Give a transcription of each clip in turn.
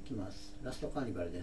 きます。ラストカーニバルです。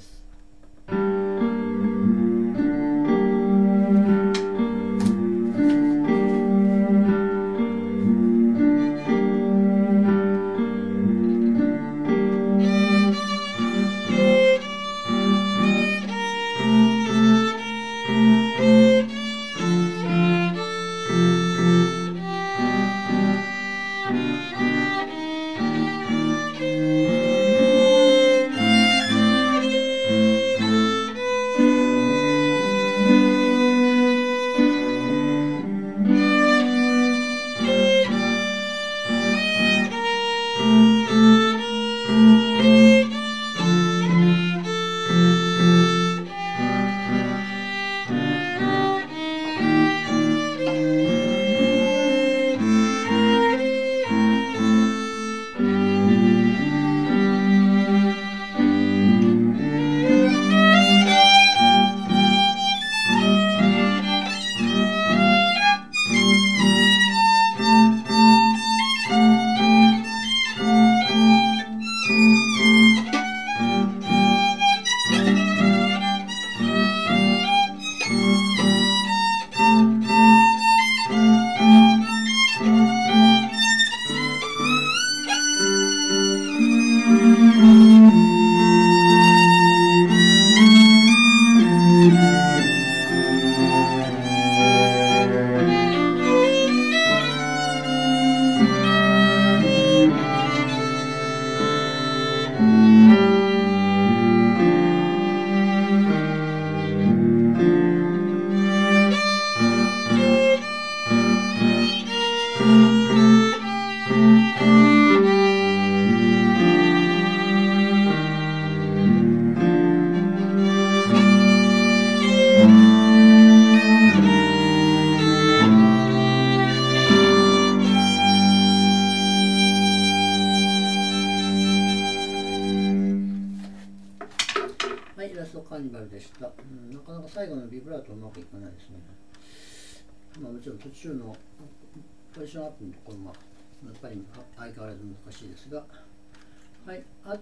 はい、ラストカーニバルでした。なかなか最後のビブラートうまくいかないですね。もちろん途中のポジションアップのところもやっぱり相変わらず難しいですが、はい。